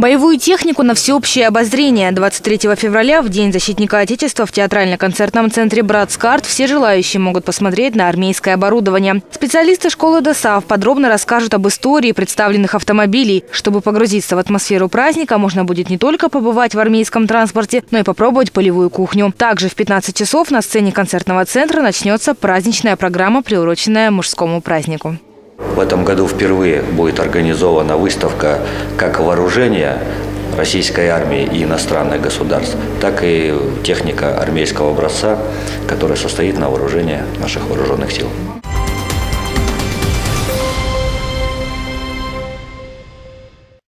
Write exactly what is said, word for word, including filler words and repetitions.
Боевую технику на всеобщее обозрение. двадцать третьего февраля, в День защитника Отечества, в театрально-концертном центре «Братскарт» все желающие могут посмотреть на армейское оборудование. Специалисты школы ДОСААФ подробно расскажут об истории представленных автомобилей. Чтобы погрузиться в атмосферу праздника, можно будет не только побывать в армейском транспорте, но и попробовать полевую кухню. Также в пятнадцать часов на сцене концертного центра начнется праздничная программа, приуроченная мужскому празднику. В этом году впервые будет организована выставка как вооружения российской армии и иностранных государств, так и техника армейского образца, которая состоит на вооружении наших вооруженных сил.